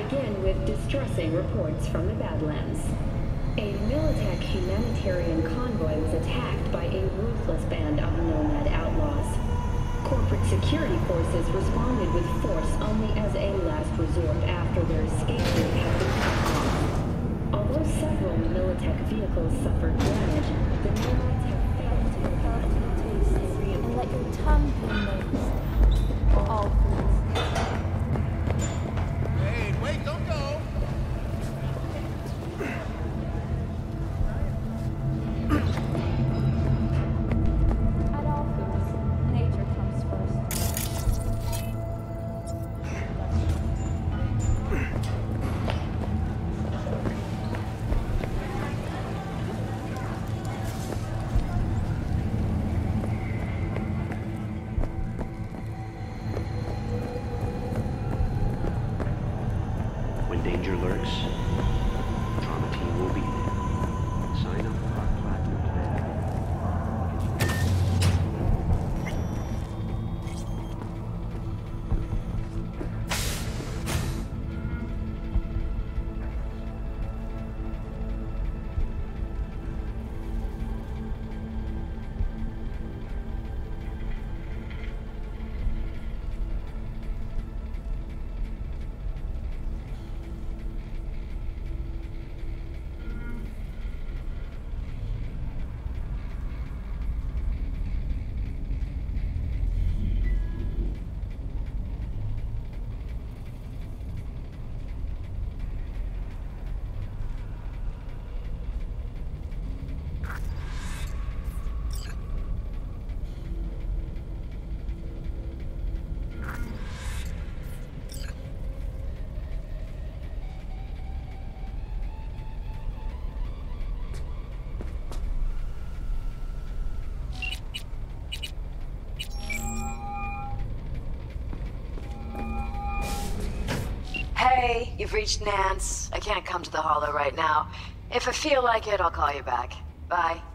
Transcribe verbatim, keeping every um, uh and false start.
begin with distressing reports from the Badlands. A Militech humanitarian convoy was attacked by a ruthless band of nomad outlaws. Corporate security forces responded with force only as a last resort after their escape route had been cut off. Although several Militech vehicles suffered damage, the nomads have failed to prevent and let your tongue be amazed. All foods. Hey, wait, don't go! At all foods, nature comes first. When danger lurks, Trauma Team will be there. Sign up for our Platinum Plan. Hey, you've reached Nance. I can't come to the Hollow right now. If I feel like it, I'll call you back. Bye.